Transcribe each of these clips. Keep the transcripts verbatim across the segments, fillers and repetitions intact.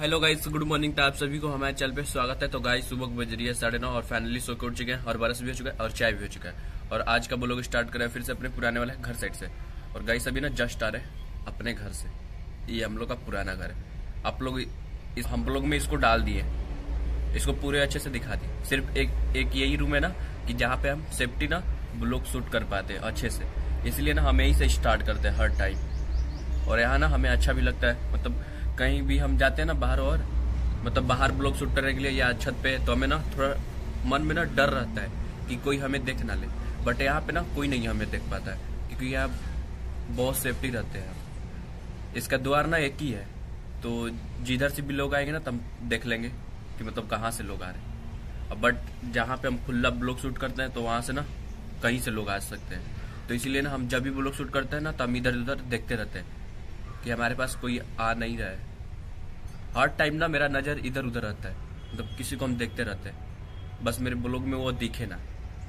Hello guys, good morning. तो आप सभी को हमारे चैनल पे स्वागत है। तो गाइस सुबह बज रही है साढ़े नौ और फाइनली सो के उठ चुके हैं और बरस भी हो चुका है और चाय भी हो चुका है। और आज का ब्लॉग स्टार्ट करा है फिर से अपने पुराने वाले घर साइड से। और गाइस अभी ना जस्ट आ रहे हैं अपने घर से। ये हम लोग का पुराना घर है। आप लोग इस हम लोग में इसको डाल दिए, इसको पूरे अच्छे से दिखा दिए। सिर्फ एक एक यही रूम है ना कि जहाँ पे हम सेफ्टी ना ब्लॉग शूट कर पाते हैं अच्छे से, इसलिए ना हम यहीं से स्टार्ट करते हैं हर टाइम। और यहाँ ना हमें अच्छा भी लगता है, मतलब कहीं भी हम जाते हैं ना बाहर, और मतलब बाहर ब्लॉग शूट करने के लिए या छत पे, तो हमें ना थोड़ा मन में ना डर रहता है कि कोई हमें देख ना ले। बट यहाँ पे ना कोई नहीं हमें देख पाता है क्योंकि यहाँ बहुत सेफ्टी रहते हैं। इसका द्वार ना एक ही है, तो जिधर से भी लोग आएंगे ना तब देख लेंगे कि मतलब कहाँ से लोग आ रहे हैं। बट जहाँ पे हम खुला ब्लॉग शूट करते हैं तो वहाँ से ना कहीं से लोग आ सकते हैं। तो इसीलिए ना हम जब भी ब्लॉग शूट करते हैं ना तब इधर उधर देखते रहते हैं कि हमारे पास कोई आ नहीं रहा है। हर टाइम ना मेरा नजर इधर उधर रहता है, मतलब किसी को हम देखते रहते हैं, बस मेरे ब्लॉग में वो दिखे ना।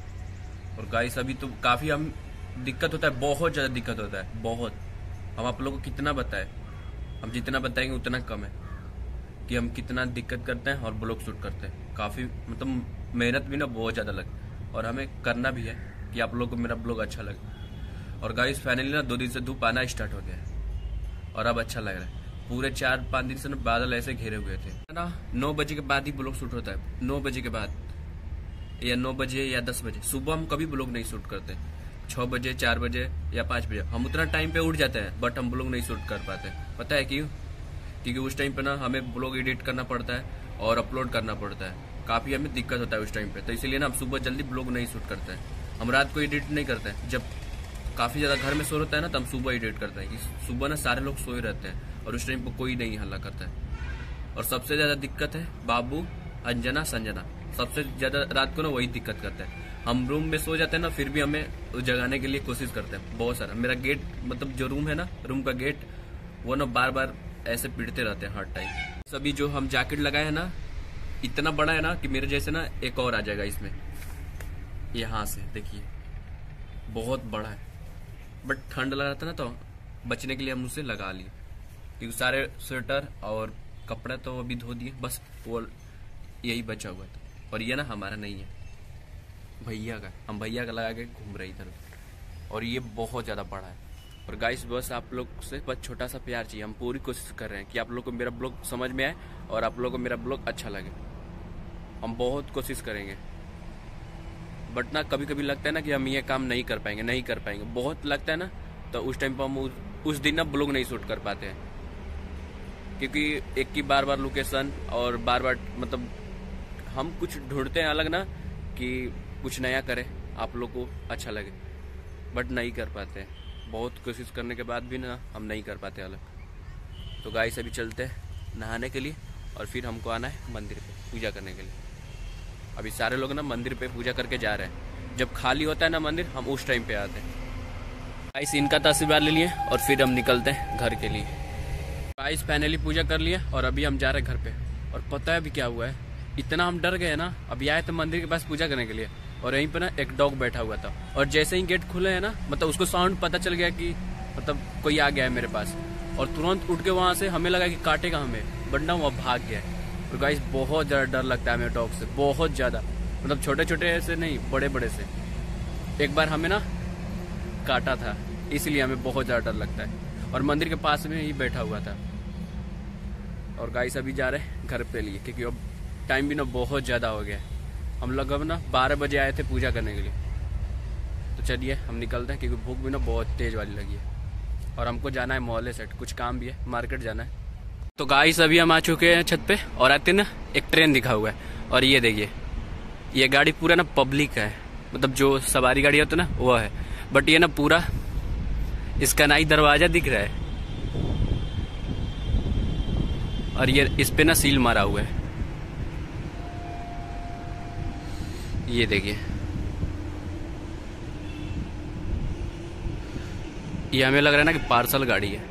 और गाइस अभी तो काफी हम दिक्कत होता है, बहुत ज्यादा दिक्कत होता है, बहुत। हम आप लोगों को कितना बताएं, हम जितना बताएंगे उतना कम है कि हम कितना दिक्कत करते हैं और ब्लॉग शूट करते हैं। काफी मतलब मेहनत भी ना बहुत ज्यादा लगे और हमें करना भी है कि आप लोगों को मेरा ब्लॉग अच्छा लगे। और गाइस फाइनली ना दो दिन से धूप आना स्टार्ट हो गया है और अब अच्छा लग रहा है। पूरे चार पांच दिन से ना बादल ऐसे घेरे हुए थे ना। नौ बजे के बाद ही ब्लॉग शूट होता है, नौ बजे के बाद या नौ बजे या दस बजे। सुबह हम कभी ब्लॉग नहीं शूट करते, छह बजे चार बजे या पाँच बजे हम उतना टाइम पे उठ जाते हैं, बट हम ब्लॉग नहीं शूट कर पाते। पता है क्यों? क्योंकि उस टाइम पे ना हमें ब्लॉग एडिट करना पड़ता है और अपलोड करना पड़ता है, काफी हमें दिक्कत होता है उस टाइम पे। तो इसीलिए ना हम सुबह जल्दी ब्लॉग नहीं शूट करते हैं। हम रात को एडिट नहीं करते हैं, जब काफी ज्यादा घर में सो रहता है ना तो हम सुबह एडिट करते हैं कि सुबह ना सारे लोग सोए रहते हैं और उस टाइम पर कोई नहीं हल्ला करता है। और सबसे ज्यादा दिक्कत है बाबू, अंजना, संजना, सबसे ज्यादा रात को ना वही दिक्कत करता है। हम रूम में सो जाते हैं ना फिर भी हमें जगाने के लिए कोशिश करते हैं बहुत सारा। मेरा गेट मतलब जो रूम है ना, रूम का गेट, वो ना बार बार ऐसे पीटते रहते हैं हर टाइम। सभी जो हम जैकेट लगाए है ना इतना बड़ा है ना कि मेरे जैसे ना एक और आ जाएगा इसमें। यहाँ से देखिए बहुत बड़ा है, बट ठंड लग रहा था ना तो बचने के लिए हम उसे लगा लिए, क्योंकि सारे स्वेटर और कपड़ा तो अभी धो दिए, बस वो यही बचा हुआ था। और ये ना हमारा नहीं है, भैया का। हम भैया का लगा के घूम रहे इधर, और ये बहुत ज्यादा बड़ा है। और गाइस बस आप लोग से बस छोटा सा प्यार चाहिए। हम पूरी कोशिश कर रहे हैं कि आप लोग को मेरा ब्लॉग समझ में आए और आप लोग को मेरा ब्लॉग अच्छा लगे। हम बहुत कोशिश करेंगे, बट ना कभी कभी लगता है ना कि हम ये काम नहीं कर पाएंगे नहीं कर पाएंगे बहुत लगता है ना, तो उस टाइम पर हम उस, उस दिन ना ब्लॉग नहीं शूट कर पाते हैं, क्योंकि एक की बार बार लोकेशन और बार बार मतलब हम कुछ ढूंढते हैं अलग ना कि कुछ नया करें आप लोग को अच्छा लगे, बट नहीं कर पाते हैं। बहुत कोशिश करने के बाद भी ना हम नहीं कर पाते अलग। तो गाइस अभी चलते हैं नहाने के लिए और फिर हमको आना है मंदिर पे पूजा करने के लिए। अभी सारे लोग ना मंदिर पे पूजा करके जा रहे हैं, जब खाली होता है ना मंदिर हम उस टाइम पे आते हैं। गाइस इनका तो आशीर्वाद ले लिए और फिर हम निकलते हैं घर के लिए। गाइस फाइनली पूजा कर लिए और अभी हम जा रहे हैं घर पे। और पता है अभी क्या हुआ है, इतना हम डर गए ना। अभी आए थे मंदिर के पास पूजा करने के लिए और यहीं पे ना एक डॉग बैठा हुआ था, और जैसे ही गेट खुले है ना मतलब उसको साउंड पता चल गया कि मतलब कोई आ गया है मेरे पास, और तुरंत उठ के वहां से हमें लगा कि काटेगा हमें, बट ना वो भाग गया। और गाइस बहुत ज्यादा डर लगता है हमें डॉग से, बहुत ज्यादा, मतलब छोटे छोटे से नहीं बड़े बड़े से। एक बार हमें ना काटा था, इसलिए हमें बहुत ज्यादा डर लगता है। और मंदिर के पास में ही बैठा हुआ था। और गाइस अभी जा रहे हैं घर पे लिए, क्योंकि अब टाइम भी ना बहुत ज्यादा हो गया है। हम लोग अब ना बारह बजे आए थे पूजा करने के लिए। तो चलिए हम निकलते हैं, क्योंकि भूख भी ना बहुत तेज वाली लगी है और हमको जाना है मोहल्ले सेट, कुछ काम भी है, मार्केट जाना है। तो गाइस अभी हम आ चुके हैं छत पे और आते ना एक ट्रेन दिखा हुआ है। और ये देखिए ये गाड़ी पूरा ना पब्लिक है, मतलब जो सवारी गाड़ी होती है ना वो है, बट ये ना पूरा इसका ना ही दरवाजा दिख रहा है और ये इस पे ना सील मारा हुआ है। ये देखिए ये हमें लग रहा है ना कि पार्सल गाड़ी है।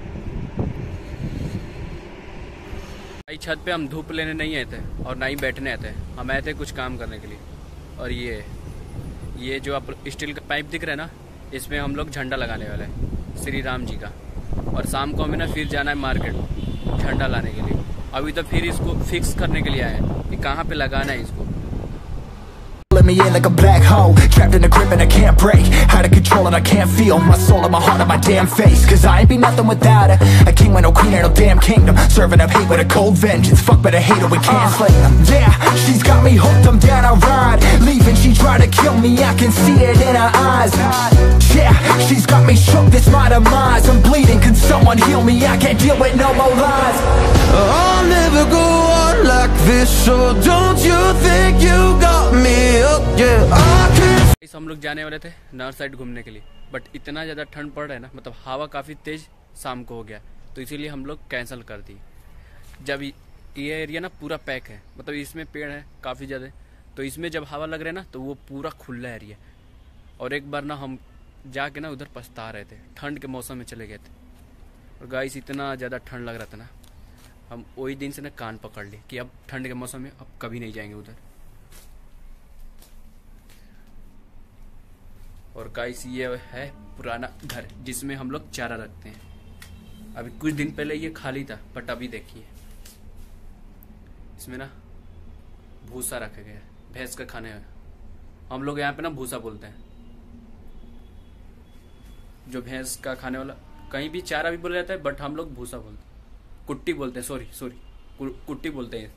भाई छत पे हम धूप लेने नहीं आए थे और ना ही बैठने आए थे, हम आए थे कुछ काम करने के लिए। और ये ये जो आप स्टील का पाइप दिख रहा है ना, इसमें हम लोग झंडा लगाने वाले हैं श्री राम जी का। और शाम को हमें ना फिर जाना है मार्केट झंडा लाने के लिए। अभी तो फिर इसको फिक्स करने के लिए आए हैं कि कहाँ पे लगाना है इसको। Let me in like a black hole, trapped in a grip and I can't break. Out of control and I can't feel my soul and my heart on my damn face. Cause I ain't be nothing without her. A king with no queen and no damn kingdom. Serving up hate with a cold vengeance. Fuck but I hate her, we can't slay them. Yeah, she's got me hooked, I'm down a ride. Leaving, she tried to kill me, I can see it in her eyes. Yeah, she's got me shook, this my demise. I'm bleeding, can someone heal me? I can't deal with no more lies. I'll never go on like this, so don't you think you got me up, yeah, I can... हम लोग जाने वाले थे north side घूमने के लिए, but इतना ज़्यादा ठंड पड़ रहा है ना, मतलब हवा काफ़ी तेज़ शाम को हो गया, तो इसीलिए हम लोग कैंसिल कर दी। जब ये एरिया ना पूरा पैक है, मतलब इसमें पेड़ है काफ़ी ज़्यादा, तो इसमें जब हवा लग रहा है ना तो वो पूरा खुला एरिया। और एक बार ना हम जाके ना उधर पछता रहे थे, ठंड के मौसम में चले गए थे, और गाइस इतना ज़्यादा ठंड लग रहा था ना, हम वही दिन से ना कान पकड़ ली कि अब ठंड के मौसम में अब कभी नहीं जाएंगे उधर। और गाइस ये है पुराना घर जिसमें हम लोग चारा रखते हैं। अभी कुछ दिन पहले ये खाली था, बट अभी देखिए इसमें ना भूसा रखा गया है, भैंस का खाने में। हम लोग यहाँ पे ना भूसा बोलते हैं, जो भैंस का खाने वाला, कहीं भी चारा भी बोला जाता है, बट हम लोग भूसा बोलते हैं, कुट्टी बोलते हैं, सॉरी सॉरी कुट्टी बोलते हैं।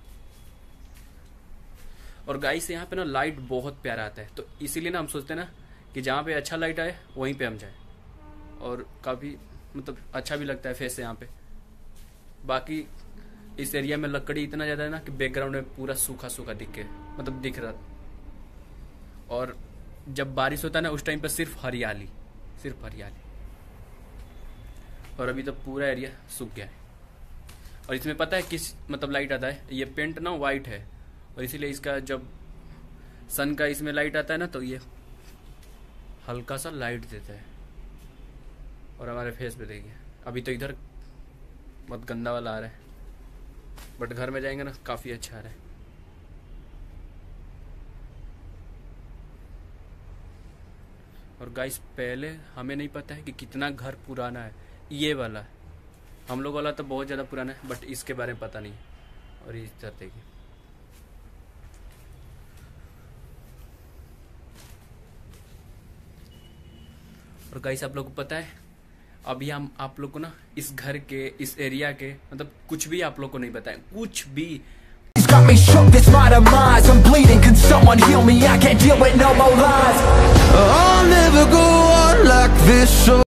और गाइस यहाँ पे ना लाइट बहुत प्यारा आता है, तो इसीलिए ना हम सोचते हैं ना कि जहाँ पे अच्छा लाइट आए वहीं पे हम जाए, और काफ़ी मतलब अच्छा भी लगता है फेस से यहाँ पे। बाकी इस एरिया में लकड़ी इतना ज़्यादा है ना कि बैकग्राउंड में पूरा सूखा सूखा दिख के मतलब दिख रहा। और जब बारिश होता है ना उस टाइम पे सिर्फ हरियाली, सिर्फ हरियाली। और अभी तो पूरा एरिया सूख गया है। और इसमें पता है किस मतलब लाइट आता है, ये पेंट ना वाइट है, और इसीलिए इसका जब सन का इसमें लाइट आता है ना तो ये हल्का सा लाइट देता है। और हमारे फेस पे देखिए, अभी तो इधर बहुत गंदा वाला आ रहा है, बट घर में जाएंगे ना काफ़ी अच्छा आ रहा है। और गाइस पहले हमें नहीं पता है कि कितना घर पुराना है, ये वाला हम लोग वाला तो बहुत ज़्यादा पुराना है, बट इसके बारे में पता नहीं। और इस तरह देखिए, और गाइस आप लोग को पता है अभी हम आप लोग को ना इस घर के, इस एरिया के मतलब कुछ भी आप लोग को नहीं बताएं, कुछ भी। Got me shook, this my demise. I'm bleeding, can someone heal me? I can't deal with no more lies. I'll never go on like this, so